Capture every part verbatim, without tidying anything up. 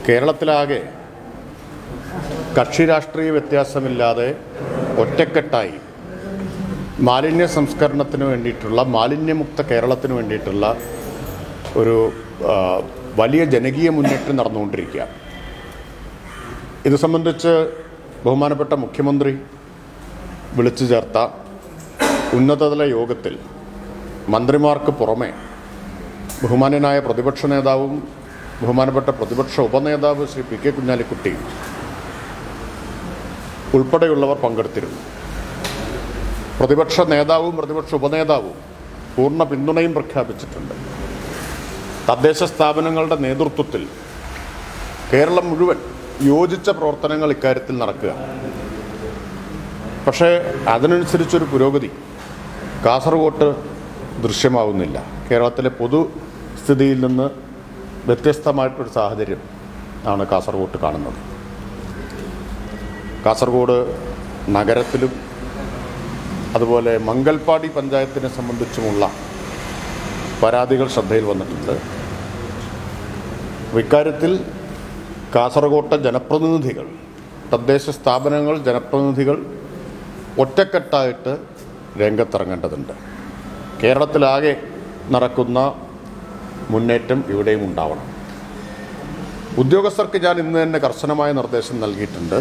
കേരളത്തിലാകെ കക്ഷി രാഷ്ട്രീയ വ്യത്യാസമില്ലാതെ ഒറ്റക്കെട്ടായി മാലിന്യ സംസ്കരണത്തിന് വേണ്ടിയിട്ടുള്ള മാലിന്യമുക്ത കേരളത്തിന് വേണ്ടിയിട്ടുള്ള ഒരു വലിയ ജനകീയ മുന്നേറ്റം നടന്നുകൊണ്ടിരിക്കുക. ഇത് സംബന്ധിച്ച് ബഹുമാനപ്പെട്ട മുഖ്യമന്ത്രി വിളിച്ചു ചേർത്ത ഉന്നതതല യോഗത്തിൽ മന്ത്രിമാർക്ക് പുറമെ ബഹുമാന്യനായ പ്രതിപക്ഷ നേതാവും ബഹുമാനപ്പെട്ട പ്രതിപക്ഷ ഉപനേതാവ് ശ്രീ പി കെ കുഞ്ഞാലിക്കുട്ടി ഉൾപ്പെടെയുള്ളവർ പങ്കെടുത്തിരുന്നു. പ്രതിപക്ഷ നേതാവും പ്രതിപക്ഷ ഉപനേതാവും പൂർണ്ണ പിന്തുണയും പ്രഖ്യാപിച്ചിട്ടുണ്ട്. തദ്ദേശ സ്ഥാപനങ്ങളുടെ നേതൃത്വത്തിൽ കേരളം മുഴുവൻ യോജിച്ച പ്രവർത്തനങ്ങൾ ഇക്കാര്യത്തിൽ നടക്കുക. പക്ഷേ അതിനനുസരിച്ചൊരു പുരോഗതി കാസർഗോട്ട് ദൃശ്യമാവുന്നില്ല. കേരളത്തിലെ പൊതുസ്ഥിതിയിൽ നിന്ന് വ്യത്യസ്തമായിട്ടൊരു സാഹചര്യം ആണ് കാസർഗോട്ട് കാണുന്നത്. കാസർഗോഡ് നഗരത്തിലും അതുപോലെ മംഗൽപാടി പഞ്ചായത്തിനെ സംബന്ധിച്ചുമുള്ള പരാതികൾ ശ്രദ്ധയിൽ വന്നിട്ടുണ്ട്. ഇക്കാര്യത്തിൽ കാസർഗോട്ടെ ജനപ്രതിനിധികൾ, തദ്ദേശ സ്ഥാപനങ്ങൾ, ജനപ്രതിനിധികൾ ഒറ്റക്കെട്ടായിട്ട് രംഗത്തിറങ്ങേണ്ടതുണ്ട്. കേരളത്തിലാകെ നടക്കുന്ന മുന്നേറ്റം ഇവിടെയും ഉണ്ടാവണം. ഉദ്യോഗസ്ഥർക്ക് ഞാൻ ഇന്ന് തന്നെ കർശനമായ നിർദ്ദേശം നൽകിയിട്ടുണ്ട്.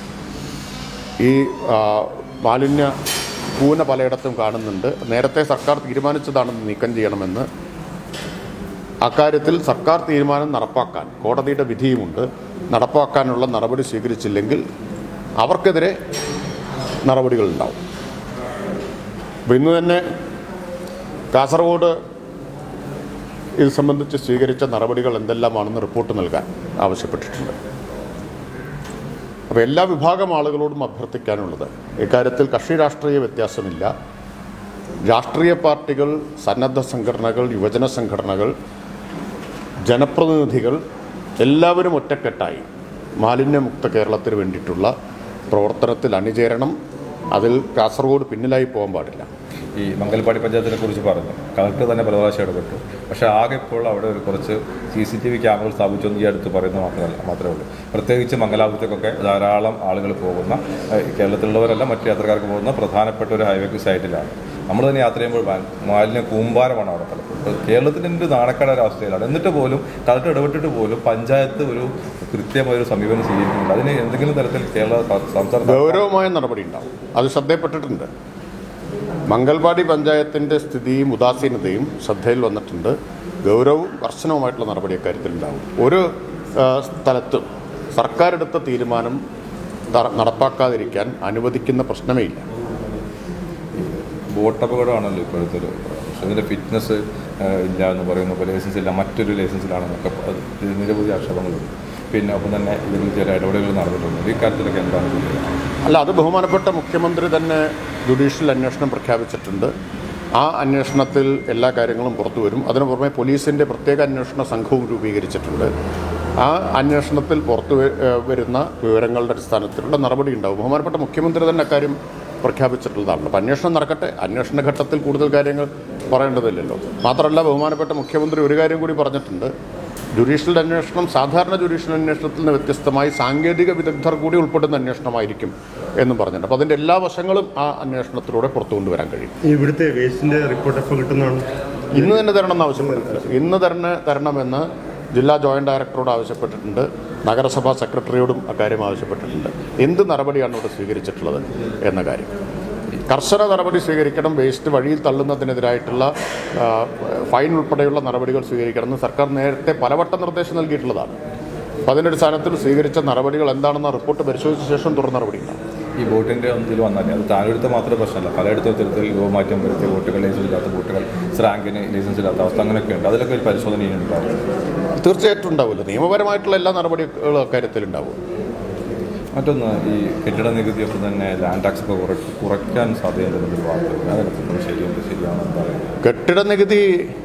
ഈ മാലിന്യ കൂന പലയിടത്തും കാണുന്നുണ്ട്. നേരത്തെ സർക്കാർ തീരുമാനിച്ചതാണെന്ന് നീക്കം ചെയ്യണമെന്ന്. അക്കാര്യത്തിൽ സർക്കാർ തീരുമാനം നടപ്പാക്കാൻ കോടതിയുടെ വിധിയുമുണ്ട്. നടപ്പാക്കാനുള്ള നടപടി സ്വീകരിച്ചില്ലെങ്കിൽ അവർക്കെതിരെ നടപടികളുണ്ടാവും. അപ്പോൾ ഇന്ന് തന്നെ കാസർഗോഡ് ഇത് സംബന്ധിച്ച് സ്വീകരിച്ച നടപടികൾ എന്തെല്ലാമാണെന്ന് റിപ്പോർട്ട് നൽകാൻ ആവശ്യപ്പെട്ടിട്ടുണ്ട്. അപ്പോൾ എല്ലാ വിഭാഗം ആളുകളോടും അഭ്യർത്ഥിക്കാനുള്ളത്, ഇക്കാര്യത്തിൽ കക്ഷി രാഷ്ട്രീയ വ്യത്യാസമില്ല. രാഷ്ട്രീയ പാർട്ടികൾ, സന്നദ്ധ സംഘടനകൾ, യുവജന സംഘടനകൾ, ജനപ്രതിനിധികൾ എല്ലാവരും ഒറ്റക്കെട്ടായി മാലിന്യമുക്ത കേരളത്തിന് വേണ്ടിയിട്ടുള്ള പ്രവർത്തനത്തിൽ അണിചേരണം. അതിൽ കാസർഗോഡ് പിന്നിലായി പോകാൻ പാടില്ല. ഈ മംഗൽപാടി പഞ്ചായത്തിനെ കുറിച്ച് പറഞ്ഞു, കളക്ടർ തന്നെ പല പ്രാവശ്യം ഇടപെട്ടു. പക്ഷേ ആകെ ഇപ്പോൾ അവിടെ ഒരു കുറച്ച് സി സി ടി വി ക്യാമറകൾ സ്ഥാപിച്ചെന്ന് ഈ അടുത്ത് പറയുന്നത് മാത്രമല്ല മാത്രമേ ഉള്ളൂ. പ്രത്യേകിച്ച് മംഗലാപുരത്തേക്കൊക്കെ ധാരാളം ആളുകൾ പോകുന്ന, കേരളത്തിലുള്ളവരല്ല മറ്റു യാത്രക്കാർക്ക് പോകുന്ന പ്രധാനപ്പെട്ട ഒരു ഹൈവേ സൈറ്റിലാണ്. നമ്മൾ തന്നെ യാത്ര ചെയ്യുമ്പോൾ മാലിന്യ കൂമ്പാരമാണ് അവിടെ പലപ്പോഴും. കേരളത്തിൻ്റെ ഒരു നാണക്കേട ഒരു അവസ്ഥയിലാണ്. എന്നിട്ട് പോലും കളക്ടർ ഇടപെട്ടിട്ട് പോലും പഞ്ചായത്ത് ഒരു കൃത്യമായ ഒരു സമീപനം സ്വീകരിക്കുന്നുണ്ട്. അതിന് എന്തെങ്കിലും തരത്തിൽ കേരള സംസ്ഥാന ഗൗരവമായ നടപടി ഉണ്ടാവും. അത് ശ്രദ്ധയപ്പെട്ടിട്ടുണ്ട്. മംഗൽപാടി പഞ്ചായത്തിൻ്റെ സ്ഥിതിയും ഉദാസീനതയും ശ്രദ്ധയിൽ വന്നിട്ടുണ്ട്. ഗൗരവവും കർശനവുമായിട്ടുള്ള നടപടി അക്കാര്യത്തിൽ ഉണ്ടാവും. ഒരു സ്ഥലത്തും സർക്കാർ എടുത്ത തീരുമാനം നടപ്പാക്കാതിരിക്കാൻ അനുവദിക്കുന്ന പ്രശ്നമേ ഇല്ല. ബോട്ട് അപകടമാണല്ലോ ഇപ്പോഴത്തെ ഒരു പ്രശ്നം. ഇതിൻ്റെ ഫിറ്റ്നസ് ഇല്ല എന്ന് പറയുന്നു, ഇപ്പോൾ ലൈസൻസ് ഇല്ല, മറ്റൊരു ലൈസൻസിലാണെന്നൊക്കെ നിരവധി ആക്ഷേപങ്ങളുണ്ട്. പിന്നെ ഒപ്പം തന്നെ ഇതിൽ ചില ഇടപെടലുകൾ നടന്നിട്ടുണ്ട്. ഈ കാര്യത്തിലൊക്കെ എന്താണ്? അല്ല, അത് ബഹുമാനപ്പെട്ട മുഖ്യമന്ത്രി തന്നെ ജുഡീഷ്യൽ അന്വേഷണം പ്രഖ്യാപിച്ചിട്ടുണ്ട്. ആ അന്വേഷണത്തിൽ എല്ലാ കാര്യങ്ങളും പുറത്തു വരും. അതിനു പുറമെ പോലീസിൻ്റെ പ്രത്യേക അന്വേഷണ സംഘവും രൂപീകരിച്ചിട്ടുണ്ട്. ആ അന്വേഷണത്തിൽ പുറത്തു വരുന്ന വിവരങ്ങളുടെ അടിസ്ഥാനത്തിലുള്ള നടപടി ഉണ്ടാവും. ബഹുമാനപ്പെട്ട മുഖ്യമന്ത്രി തന്നെ അക്കാര്യം പ്രഖ്യാപിച്ചിട്ടുള്ളതാണ്. അപ്പം അന്വേഷണം നടക്കട്ടെ. അന്വേഷണ ഘട്ടത്തിൽ കൂടുതൽ കാര്യങ്ങൾ പറയേണ്ടതില്ലല്ലോ. മാത്രമല്ല, ബഹുമാനപ്പെട്ട മുഖ്യമന്ത്രി ഒരു കാര്യം കൂടി പറഞ്ഞിട്ടുണ്ട്. ജുഡീഷ്യൽ അന്വേഷണം സാധാരണ ജുഡീഷ്യൽ അന്വേഷണത്തിൽ നിന്ന് വ്യത്യസ്തമായി സാങ്കേതിക വിദഗ്ധർ കൂടി ഉൾപ്പെടുന്ന അന്വേഷണമായിരിക്കും എന്നും പറഞ്ഞിട്ടുണ്ട്. അപ്പോൾ അതിൻ്റെ എല്ലാ വശങ്ങളും ആ അന്വേഷണത്തിലൂടെ പുറത്തു കൊണ്ടുവരാൻ കഴിയും. ഇവിടുത്തെ വേസ്റ്റിൻ്റെ റിപ്പോർട്ട് എപ്പോൾ കിട്ടുന്നതാണ്? ഇന്ന് തന്നെ തരണമെന്ന് ആവശ്യപ്പെട്ടിട്ടുണ്ട്. ഇന്ന് തന്നെ തരണമെന്ന് ജില്ലാ ജോയിൻറ്റ് ഡയറക്ടറോട് ആവശ്യപ്പെട്ടിട്ടുണ്ട്. നഗരസഭാ സെക്രട്ടറിയോടും അക്കാര്യം ആവശ്യപ്പെട്ടിട്ടുണ്ട്. എന്ത് നടപടിയാണ് ഇവിടെ സ്വീകരിച്ചിട്ടുള്ളത് എന്ന കാര്യം കർശന നടപടി സ്വീകരിക്കണം. വേസ്റ്റ് വഴിയിൽ തള്ളുന്നതിനെതിരായിട്ടുള്ള ഫൈൻ ഉൾപ്പെടെയുള്ള നടപടികൾ സ്വീകരിക്കണമെന്ന് സർക്കാർ നേരത്തെ പലവട്ടം നിർദ്ദേശം നൽകിയിട്ടുള്ളതാണ്. അപ്പോൾ അതിൻ്റെ അടിസ്ഥാനത്തിൽ സ്വീകരിച്ച നടപടികൾ എന്താണെന്ന റിപ്പോർട്ട് പരിശോധിച്ച ശേഷം തുടർ നടപടിയുണ്ടാകും. ഈ ബോട്ടിൻ്റെ ഒന്നിൽ വന്നാലേ അത് താഴെടുത്ത് മാത്രമേ പ്രശ്നമല്ല, പലയിടത്തും ഇത്തരത്തിൽ രൂപമാറ്റം വരുത്തിയ ബോട്ടുകൾ, ലൈസൻസ് ഇല്ലാത്ത ബോട്ടുകൾ, സ്രാങ്കിന് ലൈസൻസ് ഇല്ലാത്ത അവസ്ഥ അങ്ങനെയൊക്കെ ഉണ്ട്. അതിലൊക്കെ ഒരു പരിശോധന ഉണ്ടാവും. തീർച്ചയായിട്ടും ഉണ്ടാവില്ല. നിയമപരമായിട്ടുള്ള എല്ലാ നടപടികളും അക്കാര്യത്തിൽ ഉണ്ടാവും. മറ്റൊന്ന്, ഈ കെട്ടിട നികുതിയൊക്കെ തന്നെ ലാൻഡ് ടാക്സ് ഒക്കെ കുറ കുറയ്ക്കാൻ സാധ്യതയുണ്ടെന്നൊരു വാർത്തയുണ്ട്. അതിനൊക്കെ ശരിയുണ്ട്, ശരിയാണെന്ന് പറയുന്നത്. കെട്ടിട നികുതി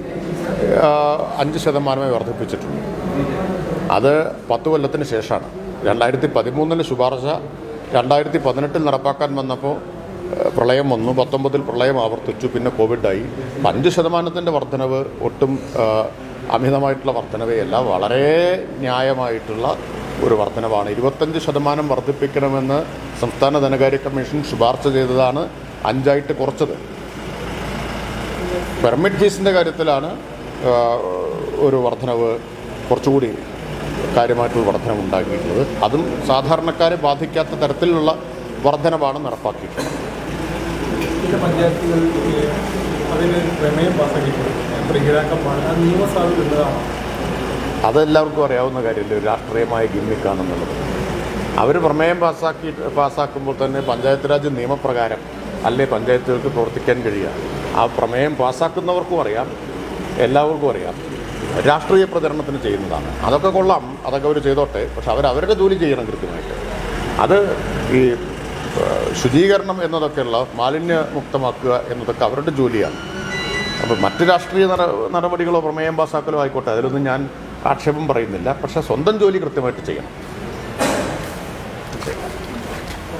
അഞ്ച് ശതമാനമായി വർദ്ധിപ്പിച്ചിട്ടുണ്ട്. അത് പത്ത് കൊല്ലത്തിന് ശേഷമാണ്. രണ്ടായിരത്തി പതിമൂന്നിന് ശുപാർശ രണ്ടായിരത്തി പതിനെട്ടിൽ നടപ്പാക്കാൻ വന്നപ്പോൾ പ്രളയം വന്നു. പത്തൊമ്പതിൽ പ്രളയം ആവർത്തിച്ചു. പിന്നെ കോവിഡായി. അഞ്ച് ശതമാനത്തിൻ്റെ വർധനവ് ഒട്ടും അമിതമായിട്ടുള്ള വർധനവയല്ല, വളരെ ന്യായമായിട്ടുള്ള ഒരു വർധനവാണ്. ഇരുപത്തഞ്ച് ശതമാനം വർദ്ധിപ്പിക്കണമെന്ന് സംസ്ഥാന ധനകാര്യ കമ്മീഷൻ ശുപാർശ ചെയ്തതാണ്, അഞ്ചായിട്ട് കുറച്ചത്. പെർമിറ്റ് ഫീസിൻ്റെ കാര്യത്തിലാണ് ഒരു വർധനവ്, കുറച്ചുകൂടി കാര്യമായിട്ടുള്ള വർധനവ് ഉണ്ടാക്കിയിട്ടുള്ളത്. അതും സാധാരണക്കാരെ ബാധിക്കാത്ത തരത്തിലുള്ള വർധനവാണ് നടപ്പാക്കിയിട്ടുള്ളത്. ചില പഞ്ചായത്തുകൾ അതിന് പ്രമേയം പാസ്സാക്കിയിട്ടുണ്ട്, നിയമസാധുതയാണ്. അതെല്ലാവർക്കും അറിയാവുന്ന കാര്യമില്ല, ഒരു രാഷ്ട്രീയമായ ഗിമ്മിക്കാണെന്നുള്ളത്. അവർ പ്രമേയം പാസ്സാക്കി പാസ്സാക്കുമ്പോൾ തന്നെ പഞ്ചായത്ത് രാജ് നിയമപ്രകാരം അല്ലേ പഞ്ചായത്തുകൾക്ക് പ്രവർത്തിക്കാൻ കഴിയുക. ആ പ്രമേയം പാസ്സാക്കുന്നവർക്കും അറിയാം, എല്ലാവർക്കും അറിയാം, രാഷ്ട്രീയ പ്രചരണത്തിന് ചെയ്യുന്നതാണ്. അതൊക്കെ കൊള്ളാം, അതൊക്കെ അവർ ചെയ്തോട്ടെ. പക്ഷെ അവർ അവരുടെ ജോലി ചെയ്യണം കൃത്യമായിട്ട്. അത് ഈ ശുചീകരണം എന്നതൊക്കെയുള്ള മാലിന്യമുക്തമാക്കുക എന്നതൊക്കെ അവരുടെ ജോലിയാണ്. അപ്പോൾ മറ്റ് രാഷ്ട്രീയ നട നടപടികളോ പ്രമേയം പാസ്സാക്കലോ ആയിക്കോട്ടെ, അതിലൊന്നും ഞാൻ ആക്ഷേപം പറയുന്നില്ല. പക്ഷേ സ്വന്തം ജോലി കൃത്യമായിട്ട് ചെയ്യണം.